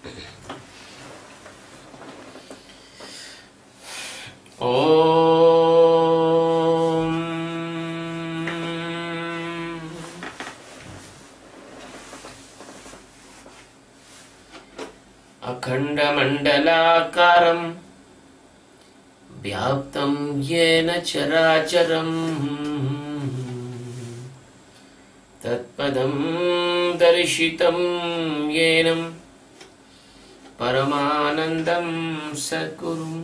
ओम अखंडमंडलाकारं व्याप्तं येन चराचरं तत्पदं दर्शितं येन परमानन्दं सद्गुरुम्।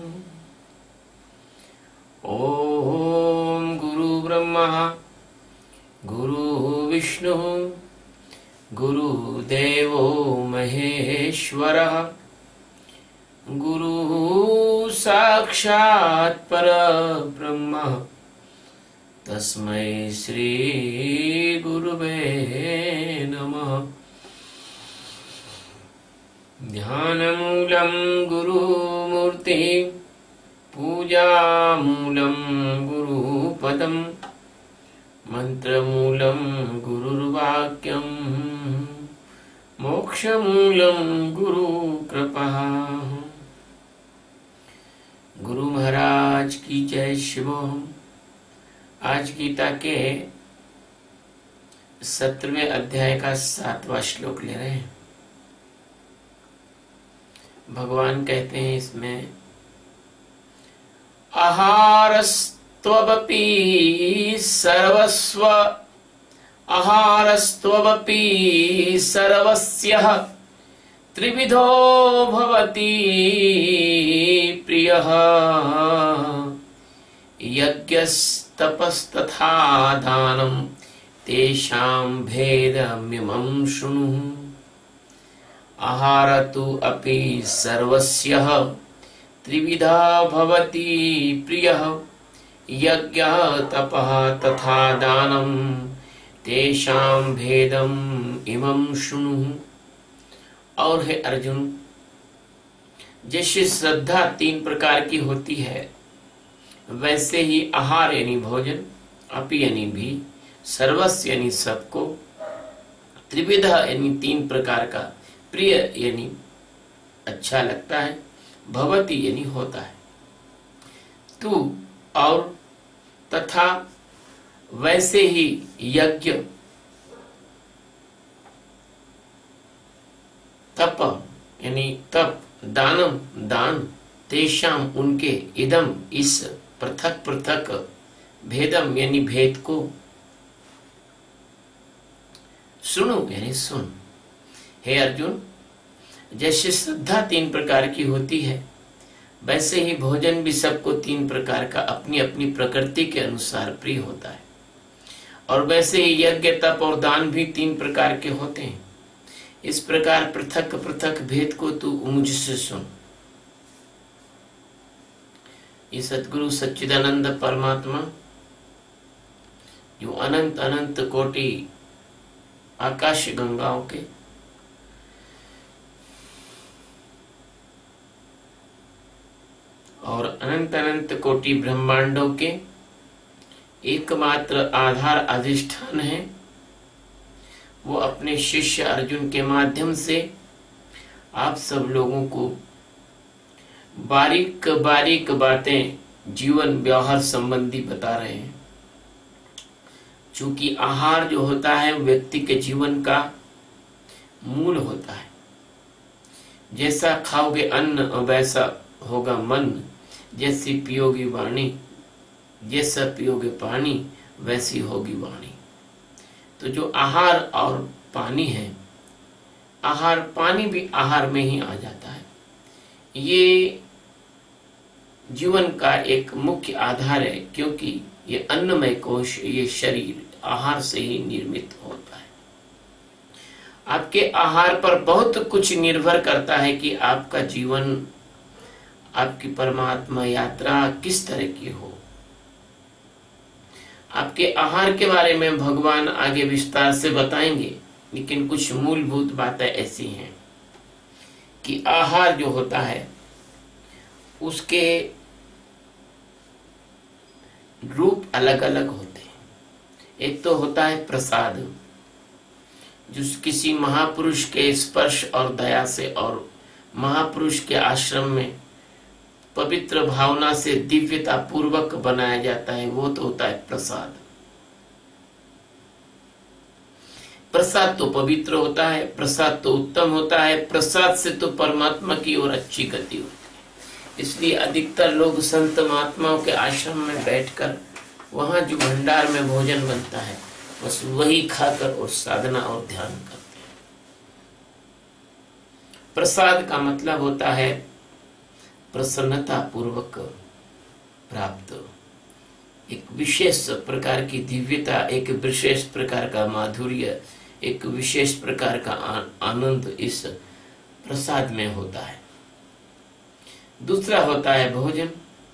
ओम गुरु ब्रह्मा गुरु विष्णु गुरुदेवो महेश्वरः गुरु साक्षात् परब्रह्म तस्मै श्री गुरुवे नमः। ध्यानमूलं गुरुमूर्ति पूजामूलं गुरुपदं मंत्रमूलं गुरुर्वाक्यं मोक्षमूलं गुरुकृपा। गुरु महाराज की जय। शिवोहम। आज गीता के 17वें अध्याय का 7वां श्लोक ले रहे हैं। भगवान कहते हैं इसमें, आहारस्त्वपि सर्वस्यः त्रिविधो भवति प्रियः यज्ञस्तपस्तथा दानं तेषां भेदमिमं शृणु। आहार तु अपि सर्वस्यः त्रिविधा भवति प्रियः यज्ञः तपः तथा दानं तेषां भेदम इमं शृणु। और है अर्जुन, जैसे श्रद्धा 3 प्रकार की होती है, वैसे ही आहार यानी भोजन, अपि यानी भी, सर्वस्व यानी सबको, त्रिविधा यानी 3 प्रकार का, प्रिय यानी अच्छा लगता है, भवति यानी होता है, तू और तथा वैसे ही यज्ञ, तप यानी तप, दानम दान, तेषाम उनके, इदम इस, पृथक पृथक, भेदम यानी भेद को, सुनो यानी सुन। हे अर्जुन, जैसे श्रद्धा 3 प्रकार की होती है, वैसे ही भोजन भी सबको 3 प्रकार का अपनी अपनी प्रकृति के अनुसार प्रिय होता है। और वैसे ही यज्ञ, तप और दान भी 3 प्रकार के होते हैं। इस प्रकार पृथक पृथक भेद को तू मुझसे सुन। ये सतगुरु सच्चिदानंद परमात्मा जो अनंत अनंत कोटि आकाश गंगाओं के और अनंत अनंत कोटि ब्रह्मांडों के एकमात्र आधार अधिष्ठान है, वो अपने शिष्य अर्जुन के माध्यम से आप सब लोगों को बारीक बारीक बातें जीवन व्यवहार संबंधी बता रहे हैं। चूंकि आहार जो होता है व्यक्ति के जीवन का मूल होता है। जैसा खाओगे अन्न वैसा होगा मन, जैसी पियोगी वाणी, जैसा पियोगे पानी वैसी होगी वाणी। तो जो आहार और पानी है, आहार पानी भी आहार में ही आ जाता है। ये जीवन का एक मुख्य आधार है, क्योंकि ये अन्नमय कोश, ये शरीर आहार से ही निर्मित होता है। आपके आहार पर बहुत कुछ निर्भर करता है कि आपका जीवन, आपकी परमात्मा यात्रा किस तरह की हो। आपके आहार के बारे में भगवान आगे विस्तार से बताएंगे, लेकिन कुछ मूलभूत बातें ऐसी हैं कि आहार जो होता है उसके रूप अलग अलग होते हैं। एक तो होता है प्रसाद, जो किसी महापुरुष के स्पर्श और दया से और महापुरुष के आश्रम में पवित्र भावना से दिव्यता पूर्वक बनाया जाता है, वो तो होता है प्रसाद। प्रसाद तो पवित्र होता है, प्रसाद तो उत्तम होता है, प्रसाद से तो परमात्मा की ओर अच्छी गति होती है। इसलिए अधिकतर लोग संत महात्माओं के आश्रम में बैठकर वहां जो भंडार में भोजन बनता है बस वही खाकर और साधना और ध्यान करते हैं। प्रसाद का मतलब होता है प्रसन्नता पूर्वक प्राप्त एक विशेष प्रकार की दिव्यता, एक विशेष प्रकार का माधुर्य, एक विशेष प्रकार का आनंद इस प्रसाद में होता है। दूसरा होता है भोजन।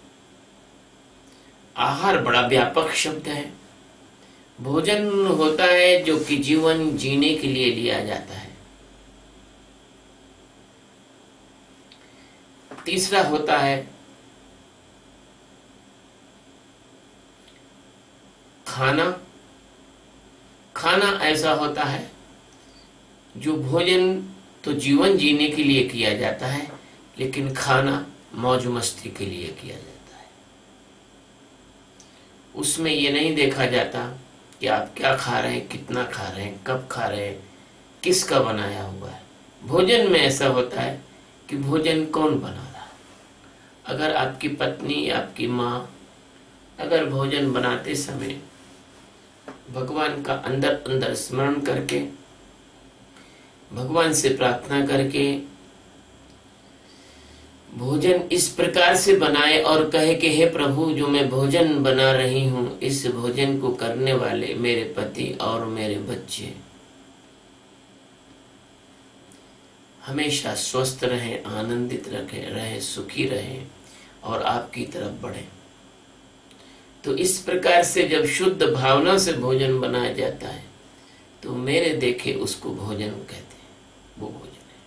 आहार बड़ा व्यापक शब्द है। भोजन होता है जो कि जीवन जीने के लिए लिया जाता है। तीसरा होता है खाना। खाना ऐसा होता है जो भोजन तो जीवन जीने के लिए किया जाता है, लेकिन खाना मौज मस्ती के लिए किया जाता है। उसमें ये नहीं देखा जाता कि आप क्या खा रहे हैं, कितना खा रहे हैं, कब खा रहे हैं, किसका बनाया हुआ है। भोजन में ऐसा होता है कि भोजन कौन बना रहा है। अगर आपकी पत्नी या आपकी माँ अगर भोजन बनाते समय भगवान का अंदर अंदर स्मरण करके, भगवान से प्रार्थना करके भोजन इस प्रकार से बनाए और कहे कि हे प्रभु, जो मैं भोजन बना रही हूँ, इस भोजन को करने वाले मेरे पति और मेरे बच्चे हमेशा स्वस्थ रहें, आनंदित रहे, सुखी रहें और आपकी तरफ बढ़े। तो इस प्रकार से जब शुद्ध भावना से भोजन बनाया जाता है तो मेरे देखे उसको भोजन कहते हैं, वो भोजन है।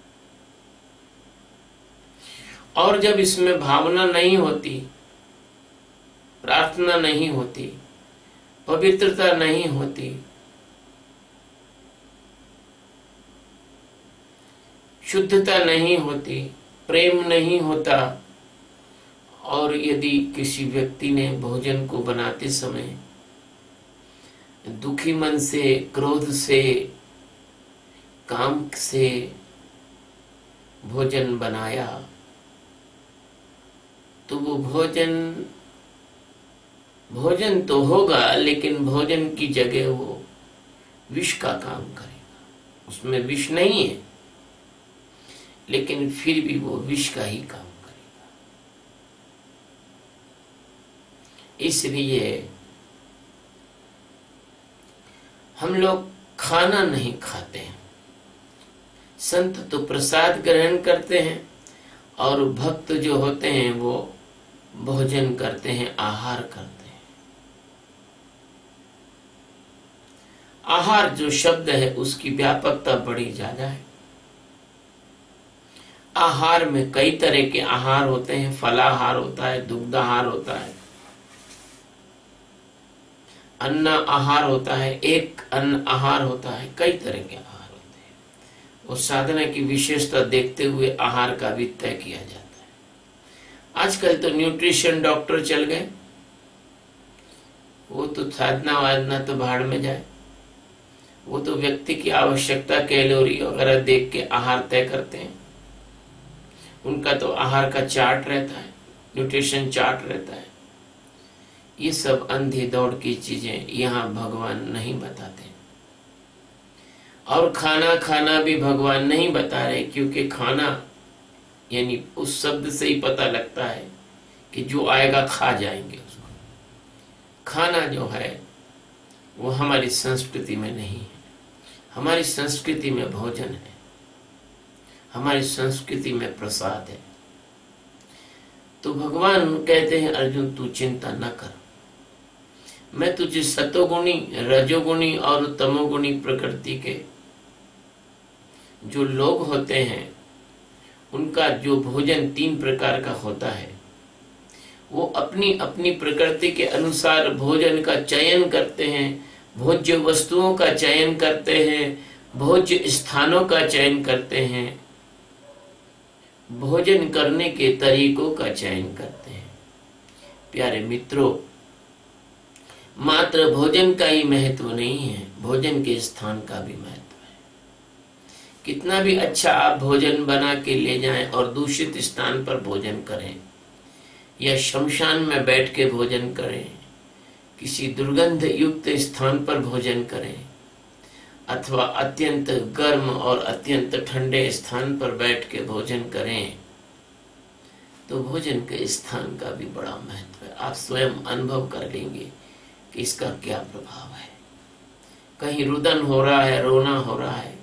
और जब इसमें भावना नहीं होती, प्रार्थना नहीं होती, पवित्रता नहीं होती, शुद्धता नहीं होती, प्रेम नहीं होता, और यदि किसी व्यक्ति ने भोजन को बनाते समय दुखी मन से, क्रोध से, काम से भोजन बनाया तो वो भोजन तो होगा, लेकिन भोजन की जगह वो विष का काम करेगा। उसमें विष नहीं है, लेकिन फिर भी वो विष का ही काम करेगा। इसलिए हम लोग खाना नहीं खाते हैं। संत तो प्रसाद ग्रहण करते हैं और भक्त जो होते हैं वो भोजन करते हैं, आहार करते हैं। आहार जो शब्द है उसकी व्यापकता बड़ी ज्यादा है। आहार में कई तरह के आहार होते हैं। फलाहार होता है, दुग्धाहार होता है, अन्न आहार होता है, एक अन्न आहार होता है, कई तरह के आहार होते हैं। और साधना की विशेषता देखते हुए आहार का भी तय किया जाता है। आजकल तो न्यूट्रिशन डॉक्टर चल गए, वो तो साधना वाधना तो भाड़ में जाए, वो तो व्यक्ति की आवश्यकता, कैलोरी वगैरह देख के आहार तय करते हैं। उनका तो आहार का चार्ट रहता है, न्यूट्रिशन चार्ट रहता है। ये सब अंधी दौड़ की चीजें यहाँ भगवान नहीं बताते। और खाना खाना भी भगवान नहीं बता रहे, क्योंकि खाना यानी उस शब्द से ही पता लगता है कि जो आएगा खा जाएंगे उसको। खाना जो है वो हमारी संस्कृति में नहीं है। हमारी संस्कृति में भोजन है, हमारी संस्कृति में प्रसाद है। तो भगवान कहते हैं अर्जुन तू चिंता न कर, मैं तुझे सतोगुणी, रजोगुणी और तमोगुणी प्रकृति के जो लोग होते हैं उनका जो भोजन 3 प्रकार का होता है, वो अपनी अपनी प्रकृति के अनुसार भोजन का चयन करते हैं, भोज्य वस्तुओं का चयन करते हैं, भोज्य स्थानों का चयन करते हैं। भोजन करने के तरीकों का चयन करते हैं। प्यारे मित्रों, मात्र भोजन का ही महत्व नहीं है, भोजन के स्थान का भी महत्व है। कितना भी अच्छा आप भोजन बना के ले जाएं और दूषित स्थान पर भोजन करें या शमशान में बैठ के भोजन करें, किसी दुर्गंध युक्त स्थान पर भोजन करें अथवा अत्यंत गर्म और अत्यंत ठंडे स्थान पर बैठ के भोजन करें, तो भोजन के स्थान का भी बड़ा महत्व है। आप स्वयं अनुभव कर लेंगे कि इसका क्या प्रभाव है। कहीं रुदन हो रहा है, रोना हो रहा है,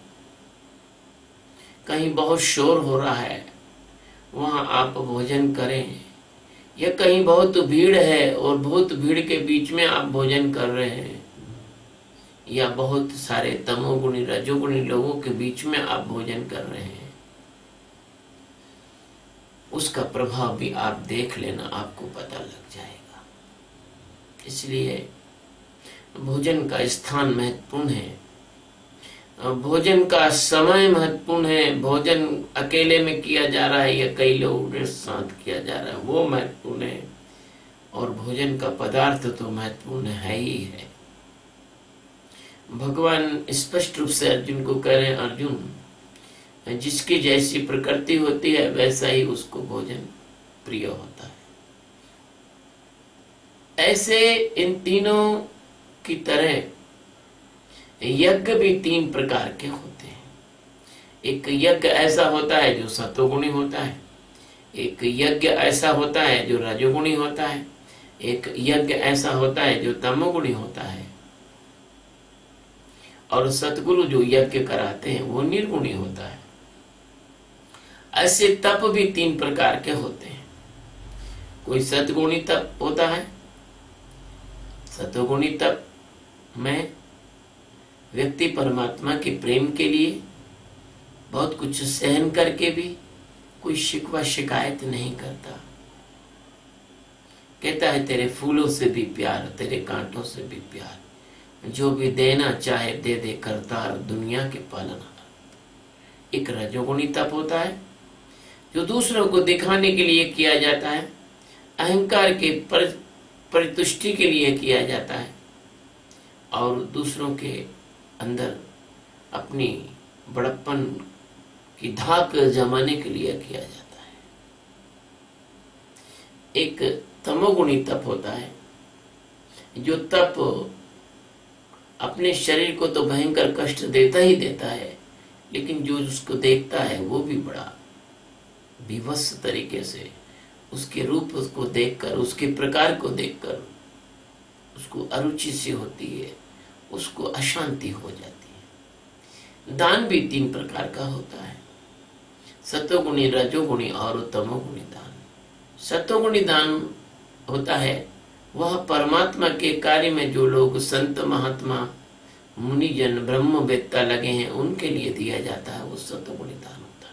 कहीं बहुत शोर हो रहा है, वहां आप भोजन करें, या कहीं बहुत भीड़ है और बहुत भीड़ के बीच में आप भोजन कर रहे हैं, या बहुत सारे तमोगुणी रजोगुणी लोगों के बीच में आप भोजन कर रहे हैं, उसका प्रभाव भी आप देख लेना, आपको पता लग जाएगा। इसलिए भोजन का स्थान महत्वपूर्ण है, भोजन का समय महत्वपूर्ण है। भोजन अकेले में किया जा रहा है या कई लोगों के साथ किया जा रहा है, वो महत्वपूर्ण है। और भोजन का पदार्थ तो महत्वपूर्ण है ही है। भगवान स्पष्ट रूप से अर्जुन को कह रहे हैं, अर्जुन, जिसकी जैसी प्रकृति होती है वैसा ही उसको भोजन प्रिय होता है। ऐसे इन तीनों की तरह यज्ञ भी तीन प्रकार के होते हैं। एक यज्ञ ऐसा होता है जो सत्वगुणी होता है, एक यज्ञ ऐसा होता है जो रजोगुणी होता है, एक यज्ञ ऐसा होता है जो तमोगुणी होता है, और सतगुरु जो यज्ञ कराते हैं वो निर्गुणी होता है। ऐसे तप भी तीन प्रकार के होते हैं। कोई सतगुणी तप होता है, सतोगुणी तप में व्यक्ति परमात्मा के प्रेम के लिए बहुत कुछ सहन करके भी कोई शिकवा शिकायत नहीं करता। कहता है तेरे फूलों से भी प्यार, तेरे कांटों से भी प्यार, जो भी देना चाहे दे दे करतार, दुनिया के पालनहार। एक रजोगुणी तप होता है जो दूसरों को दिखाने के लिए किया जाता है, अहंकार के परितुष्टि के लिए किया जाता है और दूसरों के अंदर अपनी बड़प्पन की धाक जमाने के लिए किया जाता है। एक तमोगुणी तप होता है जो तप अपने शरीर को तो भयंकर कष्ट देता ही देता है, लेकिन जो उसको देखता है वो भी बड़ा विवश तरीके से उसके रूप को देखकर, उसके प्रकार को देखकर उसको अरुचि सी होती है, उसको अशांति हो जाती है। दान भी तीन प्रकार का होता है, सत्वगुणी, रजोगुणी और तमोगुणी दान। सत्वगुणी दान होता है वह परमात्मा के कार्य में जो लोग संत महात्मा मुनिजन ब्रह्मवेत्ता लगे हैं उनके लिए दिया जाता है, वो सत्वगुणी दान होता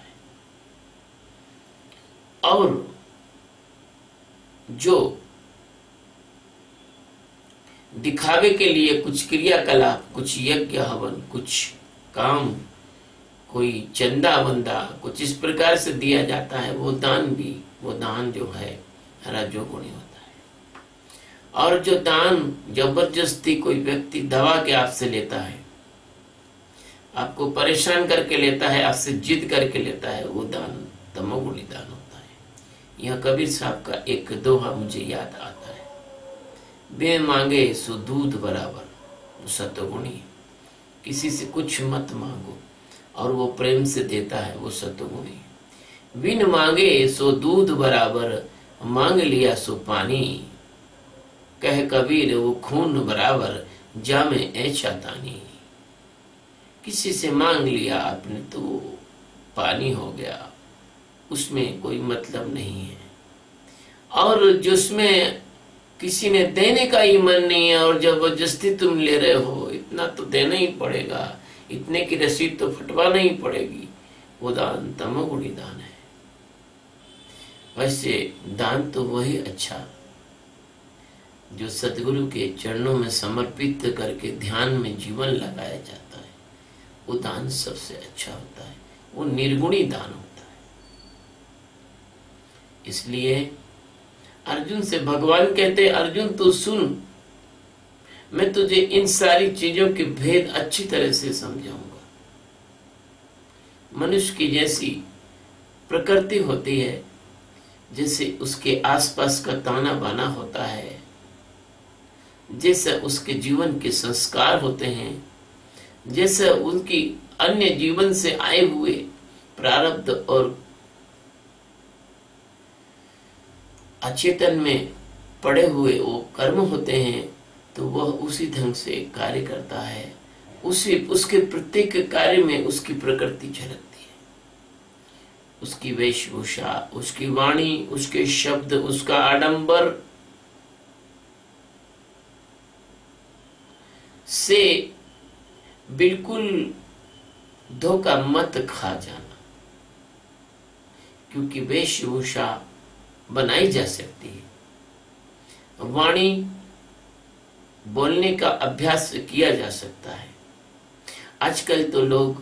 है। और जो दिखावे के लिए कुछ क्रियाकलाप, कुछ यज्ञ हवन, कुछ काम, कोई चंदा वंदा, कुछ इस प्रकार से दिया जाता है, वो दान भी, वो दान जो है रजोगुणी होता है। और जो दान जबरदस्ती कोई व्यक्ति दबा के आपसे लेता है, आपको परेशान करके लेता है, आपसे जिद करके लेता है, वो दान तमोगुणी दान होता है। यह कबीर साहब का एक दोहा मुझे याद आता है, बे मांगे सो दूध बराबर, सत्वगुणी। किसी से कुछ मत मांगो और वो प्रेम से देता है, वो सत्वगुणी। बिन मांगे सो दूध बराबर, मांग लिया सो पानी, कह कबीर वो खून बराबर, जामे ए चातानी। किसी से मांग लिया आपने तो पानी हो गया, उसमें कोई मतलब नहीं है। और जिसमें किसी ने देने का ही मन नहीं है और जबरदस्ती तुम ले रहे हो, इतना तो देना ही पड़ेगा, इतने की रसीद तो फटवाना ही पड़ेगी, वो दान तमोगुणी दान है। वैसे दान तो वही अच्छा जो सतगुरु के चरणों में समर्पित करके ध्यान में जीवन लगाया जाता है, वो दान सबसे अच्छा होता है, वो निर्गुणी दान होता है। इसलिए अर्जुन से भगवान कहते, अर्जुन तू सुन, मैं तुझे इन सारी चीजों के भेद अच्छी तरह से समझाऊंगा। मनुष्य की जैसी प्रकृति होती है, जैसे उसके आसपास का ताना बाना होता है, जैसे उसके जीवन के संस्कार होते हैं, जैसे उनकी अन्य जीवन से आए हुए प्रारब्ध और अचेतन में पड़े हुए वो कर्म होते हैं, तो वह उसी ढंग से कार्य करता है। उसके प्रत्येक कार्य में उसकी प्रकृति झलकती है। उसकी वेशभूषा, उसकी वाणी, उसके शब्द, उसका आडंबर से बिल्कुल धोखा मत खा जाना, क्योंकि वेशभूषा बनाई जा सकती है, वाणी बोलने का अभ्यास किया जा सकता है। आजकल तो लोग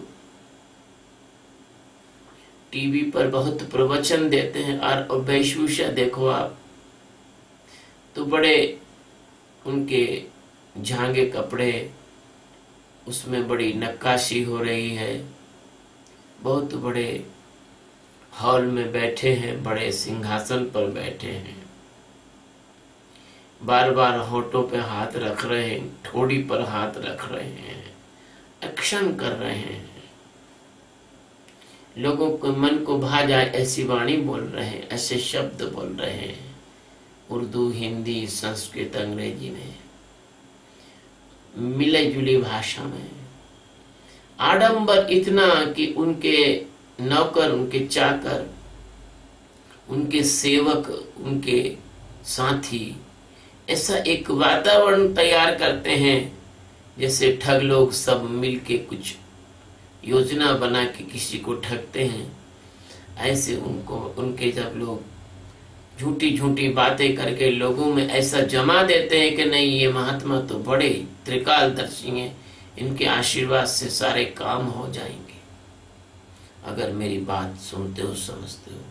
टीवी पर बहुत प्रवचन देते हैं, और वेशभूषा देखो आप, तो बड़े उनके झांगे कपड़े, उसमें बड़ी नक्काशी हो रही है, बहुत बड़े हॉल में बैठे हैं, बड़े सिंहासन पर बैठे हैं, बार बार होठों पे हाथ रख रहे हैं, ठोड़ी पर हाथ रख रहे हैं, एक्शन कर रहे हैं, लोगों को मन को भा जाए ऐसी वाणी बोल रहे हैं, ऐसे शब्द बोल रहे हैं, उर्दू, हिंदी, संस्कृत, अंग्रेजी में, मिले जुली भाषा में। आडंबर इतना कि उनके नौकर, उनके चाकर, उनके सेवक, उनके साथी ऐसा एक वातावरण तैयार करते हैं, जैसे ठग लोग सब मिलके कुछ योजना बना के किसी को ठगते हैं। ऐसे उनके जब लोग झूठी झूठी बातें करके लोगों में ऐसा जमा देते हैं कि नहीं, ये महात्मा तो बड़े त्रिकालदर्शी हैं, इनके आशीर्वाद से सारे काम हो जाएंगे। अगर मेरी बात सुनते हो, समझते हो,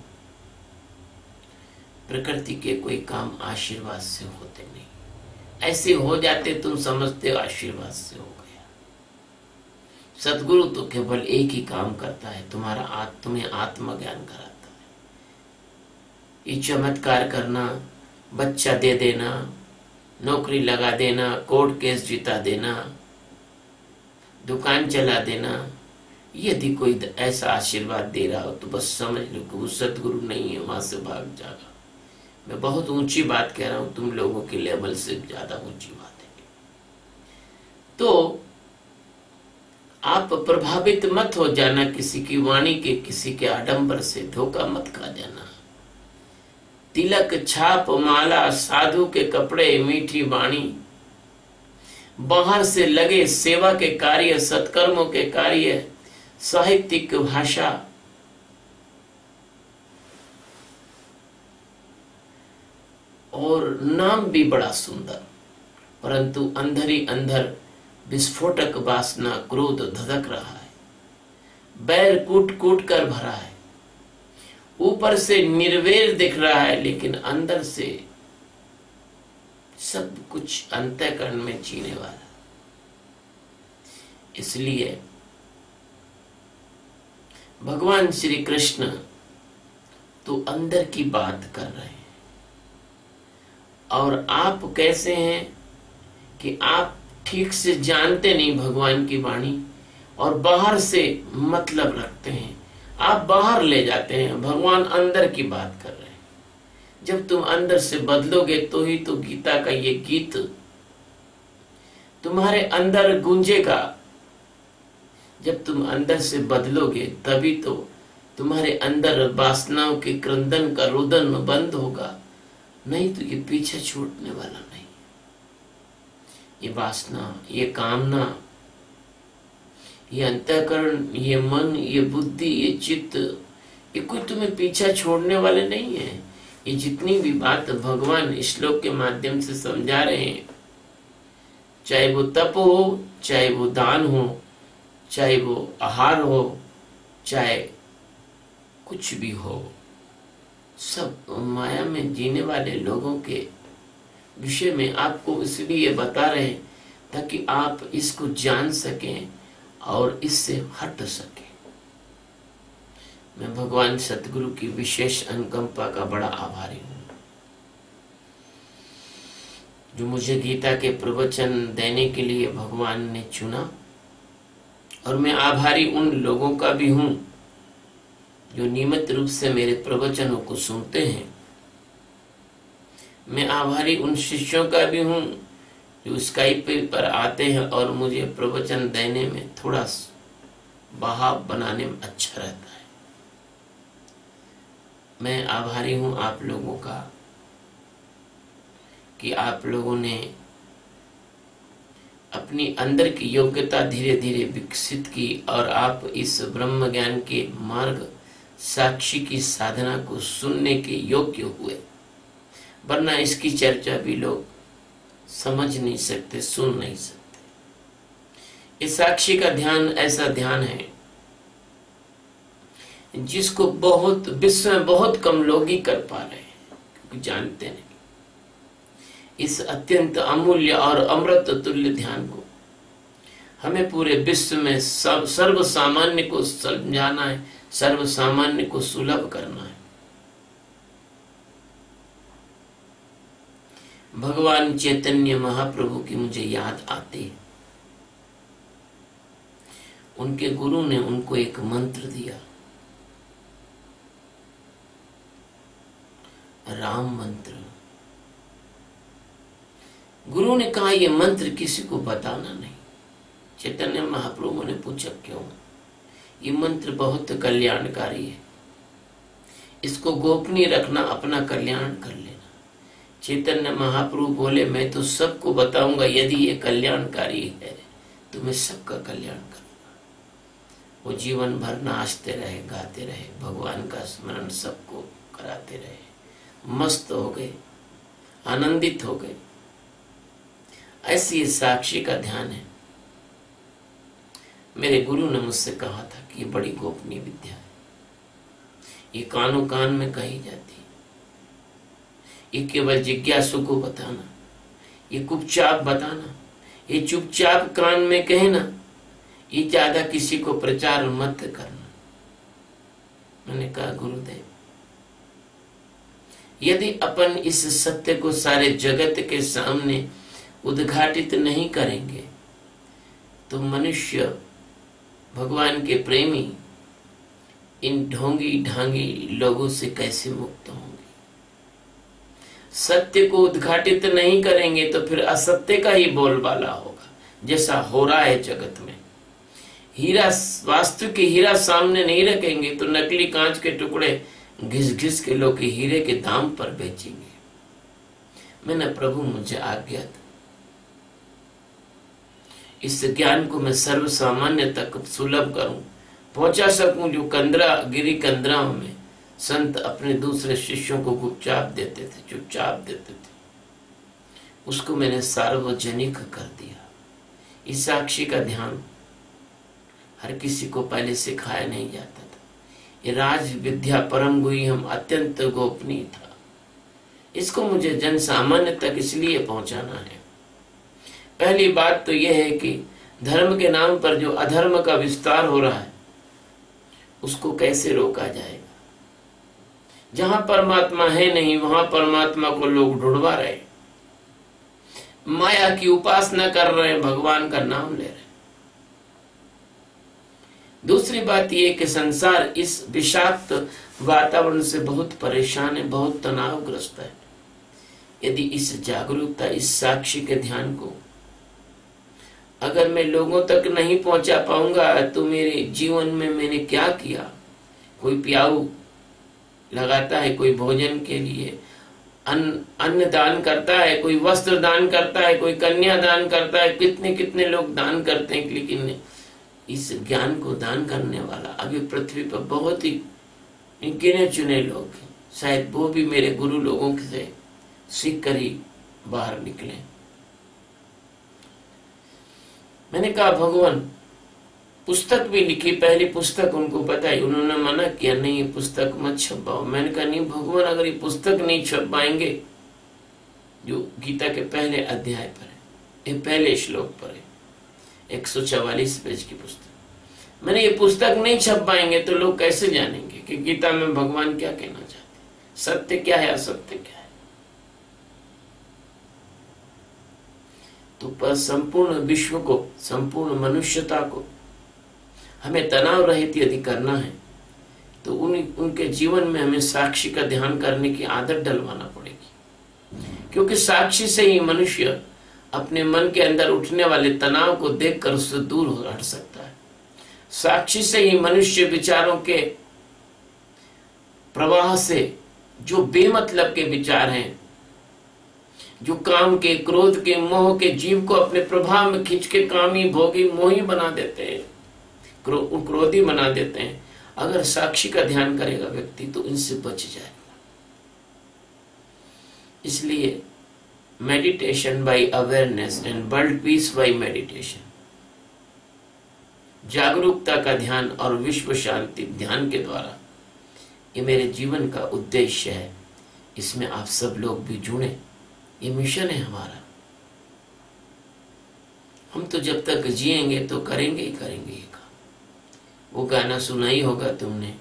प्रकृति के कोई काम आशीर्वाद से होते नहीं, ऐसे हो जाते तुम समझते हो आशीर्वाद से हो गया। सतगुरु तो केवल एक ही काम करता है, तुम्हें आत्मज्ञान कराता है। ये चमत्कार करना, बच्चा दे देना, नौकरी लगा देना, कोर्ट केस जिता देना, दुकान चला देना, यदि कोई ऐसा आशीर्वाद दे रहा हो तो बस समझ लो कि वो सतगुरु नहीं है, वहां से भाग जाएगा। मैं बहुत ऊंची बात कह रहा हूं, तुम लोगों के लेवल से ज्यादा ऊंची बात है। तो आप प्रभावित मत हो जाना किसी की वाणी के, किसी के आडंबर से, धोखा मत खा जाना। तिलक, छाप, माला, साधु के कपड़े, मीठी वाणी, बाहर से लगे सेवा के कार्य, सत्कर्मों के कार्य, साहित्यिक भाषा, और नाम भी बड़ा सुंदर, परंतु अंदर ही अंदर विस्फोटक वासना, क्रोध धधक रहा है, बैर कूट कूट कर भरा है, ऊपर से निर्वैर दिख रहा है, लेकिन अंदर से सब कुछ अंतःकरण में जीने वाला। इसलिए भगवान श्री कृष्ण तो अंदर की बात कर रहे हैं, और आप कैसे हैं कि आप ठीक से जानते नहीं भगवान की वाणी, और बाहर से मतलब रखते हैं, आप बाहर ले जाते हैं। भगवान अंदर की बात कर रहे हैं। जब तुम अंदर से बदलोगे तो ही तो गीता का ये गीत तुम्हारे अंदर गूंजेगा। जब तुम अंदर से बदलोगे तभी तो तुम्हारे अंदर वासनाओं के क्रंदन का रुदन बंद होगा, नहीं तो ये पीछे छूटने वाला नहीं। ये वासना, ये कामना, ये अंतःकरण, ये मन, ये बुद्धि, ये चित्त, ये कोई तुम्हें पीछा छोड़ने वाले नहीं है। ये जितनी भी बात भगवान श्लोक के माध्यम से समझा रहे हैं, चाहे वो तप हो, चाहे वो दान हो, चाहे वो आहार हो, चाहे कुछ भी हो, सब माया में जीने वाले लोगों के विषय में आपको इसलिए बता रहे हैं ताकि आप इसको जान सकें और इससे हट सकें। मैं भगवान सतगुरु की विशेष अनुकंपा का बड़ा आभारी हूँ, जो मुझे गीता के प्रवचन देने के लिए भगवान ने चुना। और मैं आभारी उन लोगों का भी हूँ जो नियमित रूप से मेरे प्रवचनों को सुनते हैं। मैं आभारी उन शिष्यों का भी हूँ जो स्काइप पर आते हैं और मुझे प्रवचन देने में थोड़ा बहाव बनाने में अच्छा रहता है। मैं आभारी हूँ आप लोगों का कि आप लोगों ने अपनी अंदर की योग्यता धीरे धीरे विकसित की और आप इस ब्रह्म ज्ञान के मार्ग साक्षी की साधना को सुनने के योग्य हुए, वरना इसकी चर्चा भी लोग समझ नहीं सकते, सुन नहीं सकते। इस साक्षी का ध्यान ऐसा ध्यान है जिसको बहुत विश्व में बहुत कम लोग ही कर पा रहे हैं, क्योंकि जानते नहीं। इस अत्यंत अमूल्य और अमृत तुल्य ध्यान को हमें पूरे विश्व में सर्व सामान्य को समझाना है, सर्व सामान्य को सुलभ करना है। भगवान चैतन्य महाप्रभु की मुझे याद आती है। उनके गुरु ने उनको एक मंत्र दिया, राम मंत्र। गुरु ने कहा यह मंत्र किसी को बताना नहीं। चैतन्य महाप्रभु ने पूछा क्यों? ये मंत्र बहुत कल्याणकारी है, इसको गोपनीय रखना, अपना कल्याण कर लेना। चैतन्य महाप्रभु बोले मैं तो सबको बताऊंगा, यदि ये कल्याणकारी है तो मैं सबका कल्याण करूंगा। वो जीवन भर नाचते रहे, गाते रहे, भगवान का स्मरण सबको कराते रहे, मस्त हो गए, आनंदित हो गए। ऐसी साक्षी का ध्यान है। मेरे गुरु ने मुझसे कहा था कि ये बड़ी गोपनीय विद्या है, ये कानों कान में कही जाती है, ये केवल जिज्ञासु को बताना, ये चुपचाप बताना, ये चुपचाप कान में कहना, ये ज्यादा किसी को प्रचार मत करना। मैंने कहा गुरुदेव, यदि अपन इस सत्य को सारे जगत के सामने उद्घाटित नहीं करेंगे तो मनुष्य, भगवान के प्रेमी, इन ढोंगी ढांगी लोगों से कैसे मुक्त होंगे? सत्य को उद्घाटित नहीं करेंगे तो फिर असत्य का ही बोलबाला होगा, जैसा हो रहा है जगत में। हीरा, वास्तु के हीरा सामने नहीं रखेंगे तो नकली कांच के टुकड़े घिस घिस के लोग हीरे के दाम पर बेचेंगे। मैंने प्रभु मुझे आज्ञा दो, इस ज्ञान को मैं सर्व सामान्य तक सुलभ करूं, पहुंचा सकूं। जो कंदरा गिरी कंदराओं में संत अपने दूसरे शिष्यों को गुपचाप देते थे, चुपचाप देते थे, उसको मैंने सार्वजनिक कर दिया। इस साक्षी का ध्यान हर किसी को पहले सिखाया नहीं जाता था। ये राज विद्या परम गुही हम अत्यंत गोपनीय था। इसको मुझे जन सामान्य तक इसलिए पहुंचाना है। पहली बात तो यह है कि धर्म के नाम पर जो अधर्म का विस्तार हो रहा है उसको कैसे रोका जाएगा। जहां परमात्मा है नहीं वहां परमात्मा को लोग ढूंढवा रहे, माया की उपासना कर रहे, भगवान का नाम ले रहे। दूसरी बात यह कि संसार इस विषाक्त वातावरण से बहुत परेशान है, बहुत तनावग्रस्त है। यदि इस जागरूकता, इस साक्षी के ध्यान को अगर मैं लोगों तक नहीं पहुंचा पाऊंगा तो मेरे जीवन में मैंने क्या किया। कोई प्याऊ लगाता है, कोई भोजन के लिए अन्न दान करता है, कोई वस्त्र दान करता है, कोई कन्या दान करता है, कितने कितने लोग दान करते हैं, लेकिन इस ज्ञान को दान करने वाला अभी पृथ्वी पर बहुत ही गिने चुने लोग हैं। शायद वो भी मेरे गुरु लोगों से सीख कर ही बाहर निकले। मैंने कहा भगवान, पुस्तक भी लिखी, पहली पुस्तक उनको बताई, उन्होंने मना किया, नहीं ये पुस्तक मत छपवाओ। मैंने कहा नहीं भगवान, अगर ये पुस्तक नहीं छपवाएंगे, जो गीता के पहले अध्याय पर है, ये पहले श्लोक पर है, 144 पेज की पुस्तक, मैंने ये पुस्तक नहीं छपवाएंगे तो लोग कैसे जानेंगे कि गीता में भगवान क्या कहना चाहते हैं, सत्य क्या है, असत्य क्या है। तो पर संपूर्ण विश्व को, संपूर्ण मनुष्यता को हमें तनाव रहित यदि करना है तो उनके जीवन में हमें साक्षी का ध्यान करने की आदत डलवाना पड़ेगी, क्योंकि साक्षी से ही मनुष्य अपने मन के अंदर उठने वाले तनाव को देखकर उससे दूर हट सकता है। साक्षी से ही मनुष्य विचारों के प्रवाह से, जो बेमतलब के विचार हैं, जो काम के, क्रोध के, मोह के, जीव को अपने प्रभाव में खींच के कामी, भोगी, मोही बना देते हैं, क्रोधी बना देते हैं, अगर साक्षी का ध्यान करेगा व्यक्ति तो इनसे बच जाएगा। इसलिए meditation by awareness and world peace by meditation, जागरूकता का ध्यान और विश्व शांति ध्यान के द्वारा, ये मेरे जीवन का उद्देश्य है। इसमें आप सब लोग भी जुड़े, ये मिशन है हमारा। हम तो जब तक जिएंगे तो करेंगे ही करेंगे ये काम। वो गाना सुना ही होगा तुमने,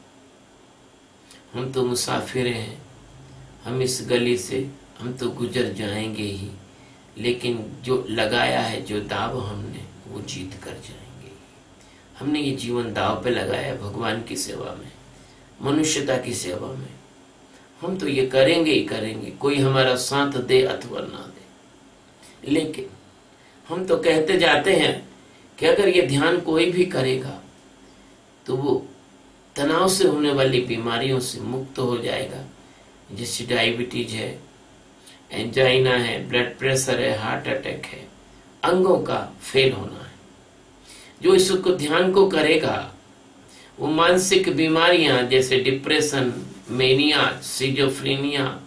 हम तो मुसाफिर हैं, हम इस गली से हम तो गुजर जाएंगे ही, लेकिन जो लगाया है जो दाव हमने, वो जीत कर जाएंगे। हमने ये जीवन दाव पे लगाया भगवान की सेवा में, मनुष्यता की सेवा में। हम तो ये करेंगे ही करेंगे, कोई हमारा साथ दे अथवा ना दे। लेकिन हम तो कहते जाते हैं कि अगर ये ध्यान कोई भी करेगा तो वो तनाव से होने वाली बीमारियों से मुक्त हो जाएगा, जैसे डायबिटीज है, एंजाइना है, ब्लड प्रेशर है, हार्ट अटैक है, अंगों का फेल होना है। जो इसको ध्यान को करेगा वो मानसिक बीमारियां जैसे डिप्रेशन, मेनिया, सिजोफ्रेनिया,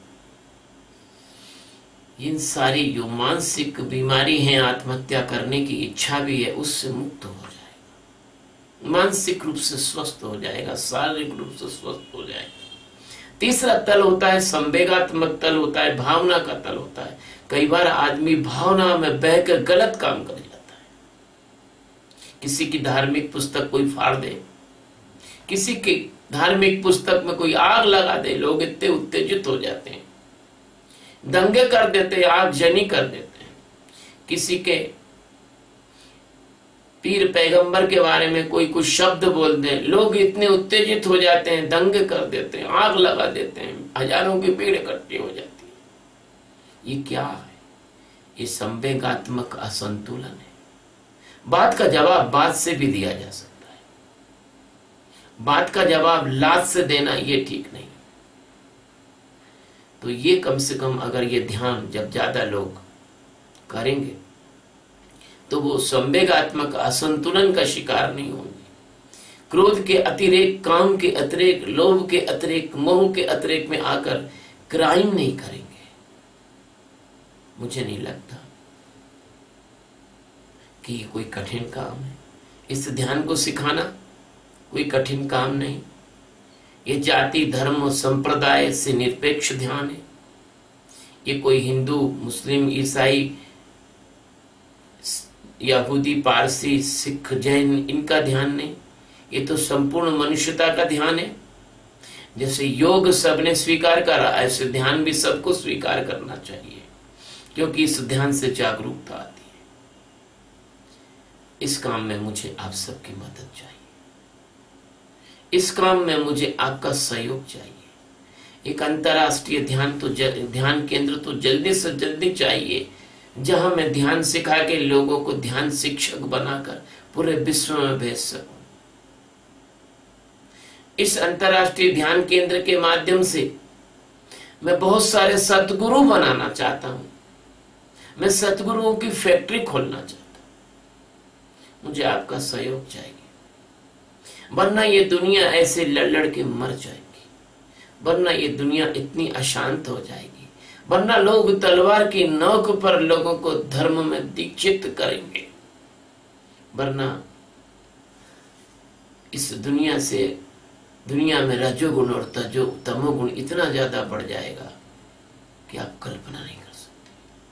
इन सारी जो मानसिक बीमारी हैं, आत्महत्या करने की इच्छा भी है, उससे मुक्त हो जाएगा, मानसिक रूप से स्वस्थ हो जाएगा, शारीरिक रूप से स्वस्थ हो जाएगा। तीसरा तल होता है संवेगात्मक तल होता है, भावना का तल होता है। कई बार आदमी भावना में बहकर गलत काम कर जाता है। किसी की धार्मिक पुस्तक कोई फाड़ दे, किसी की धार्मिक पुस्तक में कोई आग लगा दे, लोग इतने उत्तेजित हो जाते हैं, दंगे कर देते हैं, आगजनी कर देते हैं। किसी के पीर पैगंबर के बारे में कोई कुछ शब्द बोल दे, लोग इतने उत्तेजित हो जाते हैं, दंगे कर देते हैं, आग लगा देते हैं, हजारों की भीड़ इकट्ठी हो जाती है। ये क्या है? ये संवेगात्मक असंतुलन है। बात का जवाब बात से भी दिया जा सकता है, बात का जवाब लात से देना ये ठीक नहीं। तो ये कम से कम अगर ये ध्यान जब ज्यादा लोग करेंगे तो वो संवेगात्मक असंतुलन का शिकार नहीं होंगे। क्रोध के अतिरेक, काम के अतिरेक, लोभ के अतिरेक, मोह के अतिरेक में आकर क्राइम नहीं करेंगे। मुझे नहीं लगता कि ये कोई कठिन काम है। इस ध्यान को सिखाना कोई कठिन काम नहीं। ये जाति, धर्म और संप्रदाय से निरपेक्ष ध्यान है। ये कोई हिंदू, मुस्लिम, ईसाई, यहूदी, पारसी, सिख, जैन इनका ध्यान नहीं। ये तो संपूर्ण मनुष्यता का ध्यान है। जैसे योग सबने स्वीकार करा, ऐसे ध्यान भी सबको स्वीकार करना चाहिए, क्योंकि इस ध्यान से जागरूकता आती है। इस काम में मुझे आप सबकी मदद चाहिए, इस काम में मुझे आपका सहयोग चाहिए। एक अंतर्राष्ट्रीय ध्यान केंद्र तो जल्दी से जल्दी चाहिए, जहां मैं ध्यान सिखा के लोगों को ध्यान शिक्षक बनाकर पूरे विश्व में भेज सकूं। इस अंतर्राष्ट्रीय ध्यान केंद्र के माध्यम से मैं बहुत सारे सतगुरु बनाना चाहता हूं। मैं सतगुरुओं की फैक्ट्री खोलना चाहता हूं। मुझे आपका सहयोग चाहिए, वरना ये दुनिया ऐसे लड़ लड़ के मर जाएगी, वरना ये दुनिया इतनी अशांत हो जाएगी, वरना लोग तलवार की नोक पर लोगों को धर्म में दीक्षित करेंगे, वरना इस दुनिया में रजोगुण और तमोगुण इतना ज्यादा बढ़ जाएगा कि आप कल्पना नहीं कर सकते।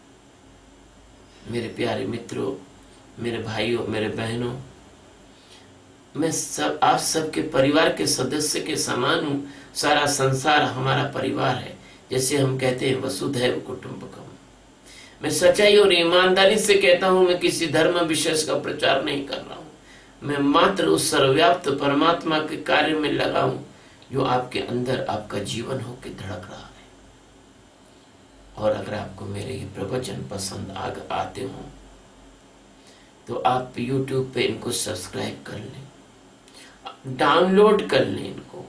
मेरे प्यारे मित्रों, मेरे भाइयों, मेरे बहनों, मैं आप सबके परिवार के सदस्य के समान हूं। सारा संसार हमारा परिवार है। जैसे हम कहते हैं वसुधैव कुटुंबकम। मैं सच्चाई और ईमानदारी से कहता हूं, मैं किसी धर्म विशेष का प्रचार नहीं कर रहा हूं। मैं मात्र उस सर्वव्याप्त परमात्मा के कार्य में लगा हूं जो आपके अंदर आपका जीवन होकर धड़क रहा है। और अगर आपको मेरे ये प्रवचन पसंद आते हो तो आप YouTube पे इनको सब्सक्राइब कर लें, डाउनलोड कर लें, इनको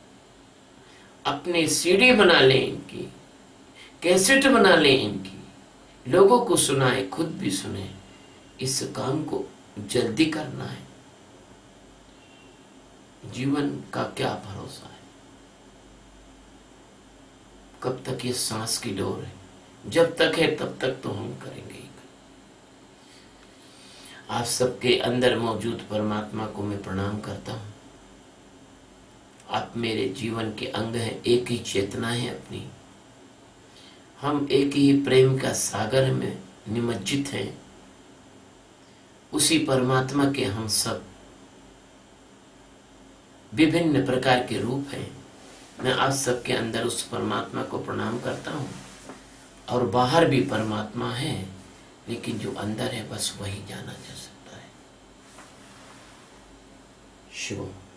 अपने CD बना लें, इनकी कैसेट बना लें, इनकी लोगों को सुनाए, खुद भी सुने। इस काम को जल्दी करना है। जीवन का क्या भरोसा है, कब तक ये सांस की डोर है। जब तक है तब तक तो हम करेंगे ही। आप सबके अंदर मौजूद परमात्मा को मैं प्रणाम करता हूं। आप मेरे जीवन के अंग हैं, एक ही चेतना है अपनी। हम एक ही प्रेम का सागर में निमज्जित हैं। उसी परमात्मा के हम सब विभिन्न प्रकार के रूप हैं। मैं आप सबके अंदर उस परमात्मा को प्रणाम करता हूं। और बाहर भी परमात्मा है, लेकिन जो अंदर है बस वही जाना जा सकता है। शुभ।